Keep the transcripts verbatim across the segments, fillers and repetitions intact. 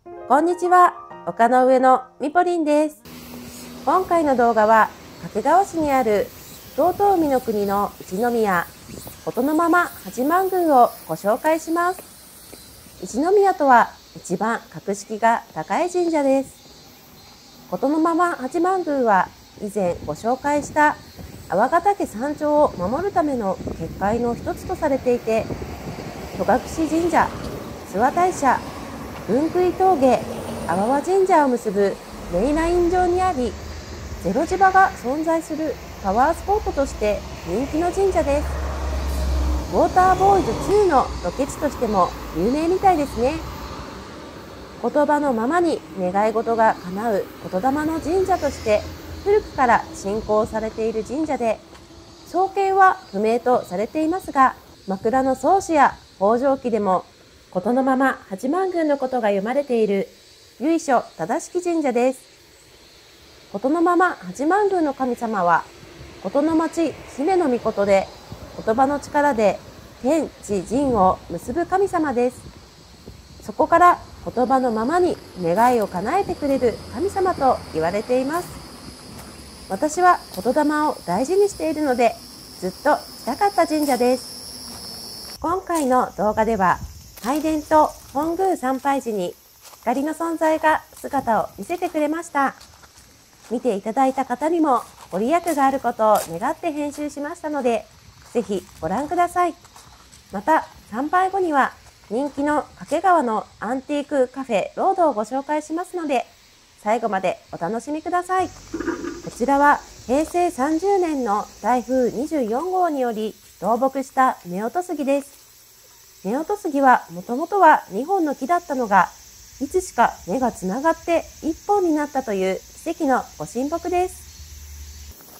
こんにちは、丘の上のみぽりんです。今回の動画は掛川市にある遠江の国の一宮琴のまま八幡宮をご紹介します。一宮とは一番格式が高い神社です。琴のまま八幡宮は以前ご紹介した粟ヶ岳山頂を守るための結界の一つとされていて、戸隠神社、諏訪大社、雲杭峠、阿波和神社を結ぶメインライン上にあり、ゼロ磁場が存在するパワースポットとして人気の神社です。ウォーターボーイズツーのロケ地としても有名みたいですね。言葉のままに願い事が叶う言霊の神社として古くから信仰されている神社で、創建は不明とされていますが、枕草子や北条記でも琴のまま八幡宮のことが読まれている由緒正しき神社です。琴のまま八幡宮の神様は琴の町姫の御事で、言葉の力で天地人を結ぶ神様です。そこから言葉のままに願いを叶えてくれる神様と言われています。私は言霊を大事にしているので、ずっと来たかった神社です。今回の動画では、拝殿と本宮参拝時に光の存在が姿を見せてくれました。見ていただいた方にもご利益があることを願って編集しましたので、ぜひご覧ください。また、参拝後には人気の掛川のアンティークカフェロードをご紹介しますので、最後までお楽しみください。こちらはへいせいさんじゅうねんの台風にじゅうよんごうにより倒木した夫婦杉です。夫婦杉はもともとはにほんの木だったのが、いつしか根がつながっていっぽんになったという奇跡のご神木です。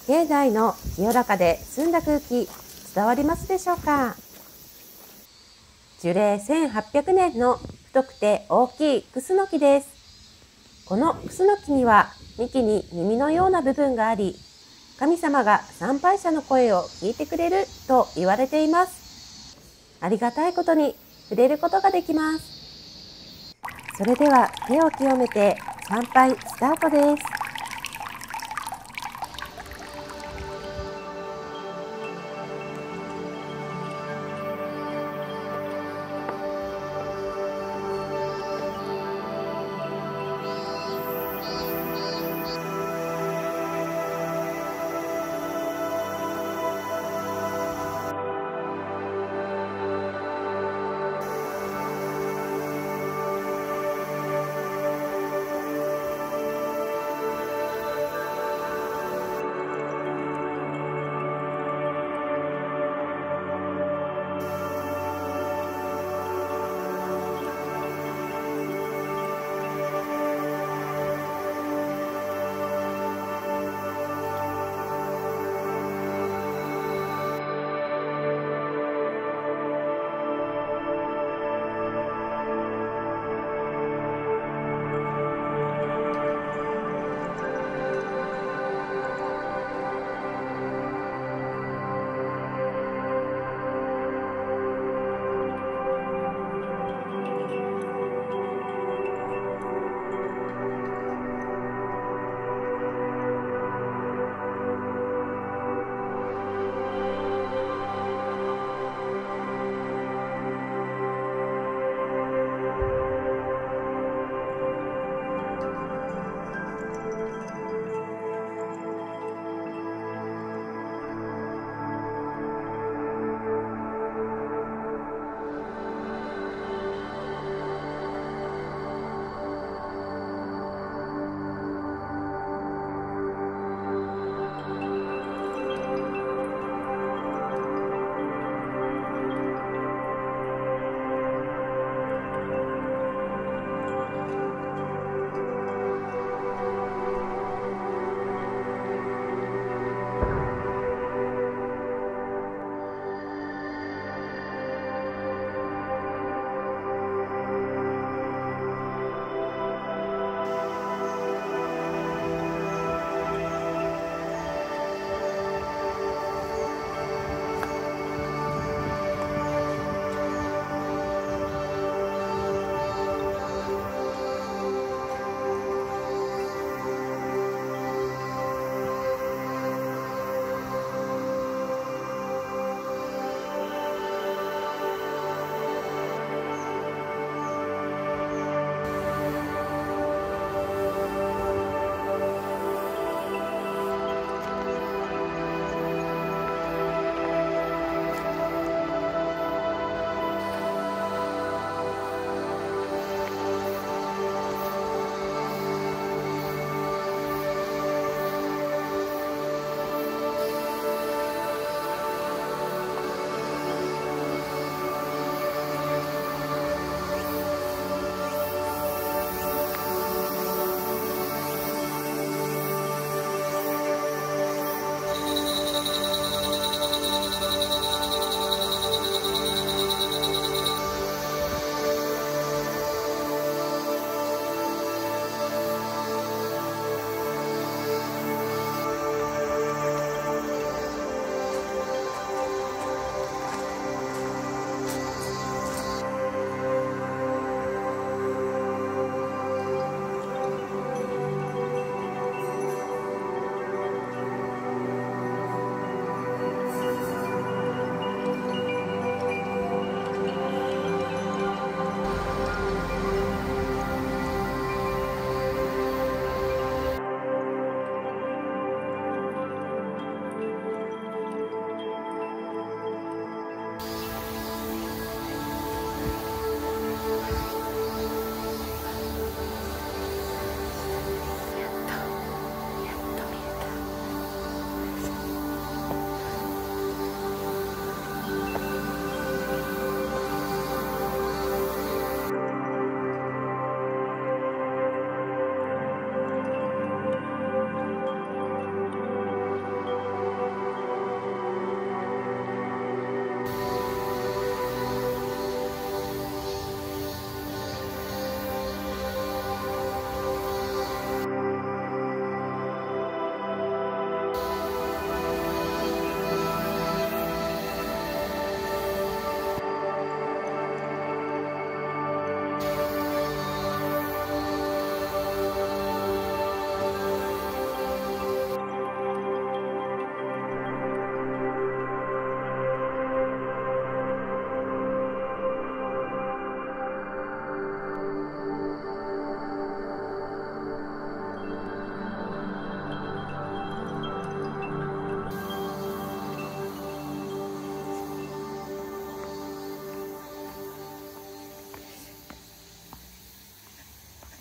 境内の清らかで澄んだ空気、伝わりますでしょうか。樹齢せんはっぴゃくねんの太くて大きいクスノキです。このクスノキには幹に耳のような部分があり、神様が参拝者の声を聞いてくれると言われています。ありがたいことに触れることができます。それでは手を清めて参拝スタートです。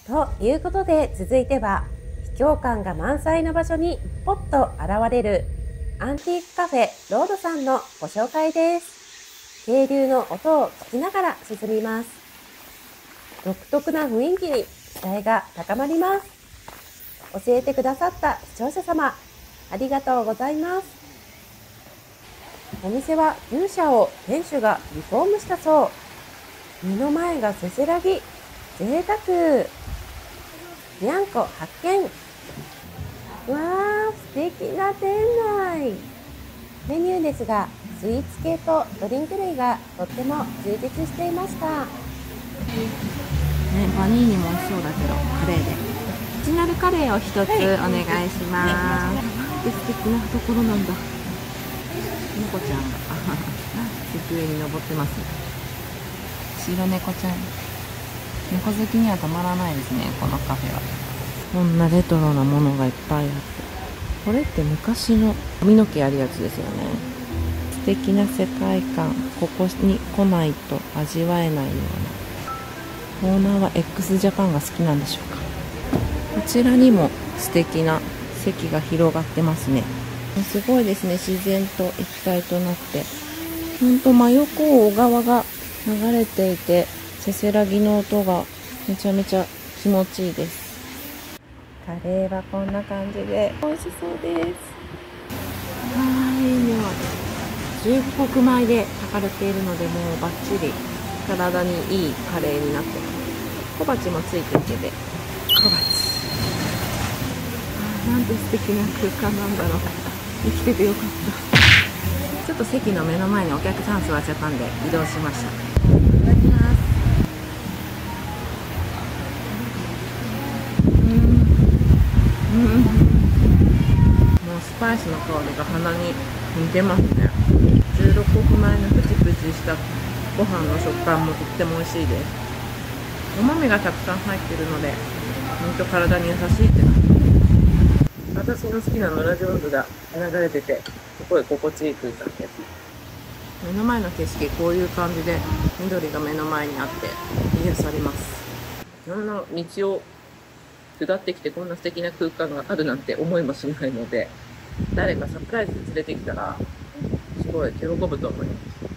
ということで、続いては秘境感が満載の場所にポッと現れるアンティークカフェロードさんのご紹介です。渓流の音を聞きながら進みます。独特な雰囲気に期待が高まります。教えてくださった視聴者様、ありがとうございます。お店は牛舎を店主がリフォームしたそう。目の前がせせらぎ、贅沢。にゃんこ発見。わー、素敵な店内。メニューですが、スイーツ系とドリンク類がとっても充実していました。ね、 パニーニも美味しそうだけど、カレーで。オリジナルカレーを一つお願いします。で、素敵なところなんだ。猫ちゃんが机に登ってます。白猫ちゃん。猫好きにはたまらないですね、このカフェは。こんなレトロなものがいっぱいあって。これって昔の髪の毛あるやつですよね。素敵な世界観。ここに来ないと味わえないような。オーナーは x ジャパンが好きなんでしょうか。こちらにも素敵な席が広がってますね。すごいですね。自然と一体となって。ほんと真横を小川が流れていて、せせらぎの音がめちゃめちゃ気持ちいいです。カレーはこんな感じで美味しそうです。はい、ではじゅうごこく米で炊かれているので、もうバッチリ体にいいカレーになってます。小鉢もついてるけど、小鉢。なんて素敵な空間なんだろう。生きててよかった。ちょっと席の目の前にお客さん座っちゃったんで移動しました。いただきます。うんうん、もうスパイスの香りが鼻に似てますね。じゅうろっこく米のプチプチしたご飯の食感もとっても美味しいです。お豆がたくさん入ってるのでほんと体に優しいって感じ。私の好きなノラ・ジョーンズが流れてて、すごい心地いい空間です。目の前の景色、こういう感じで緑が目の前にあって癒されます。こんな道を下ってきてこんな素敵な空間があるなんて思いもしないので、誰かサプライズで連れてきたらすごい喜ぶと思います。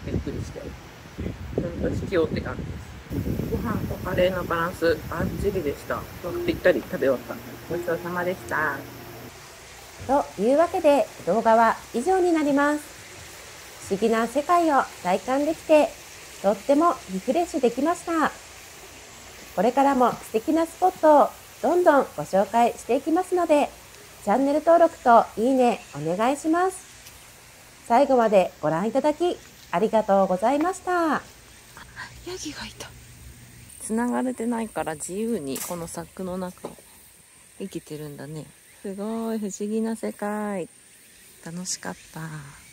びっくりして。ほんと秘境って感じです。ご飯とカレーのバランスバッチリでした。ぴったり食べ終わった。ごちそうさまでした。 というわけで動画は以上になります。不思議な世界を体感できてとってもリフレッシュできました。これからも素敵なスポットをどんどんご紹介していきますので、チャンネル登録といいねお願いします。最後までご覧いただきありがとうございました。ヤギがいた。繋がれてないから自由にこの柵の中を生きてるんだね。すごい不思議な世界。楽しかった。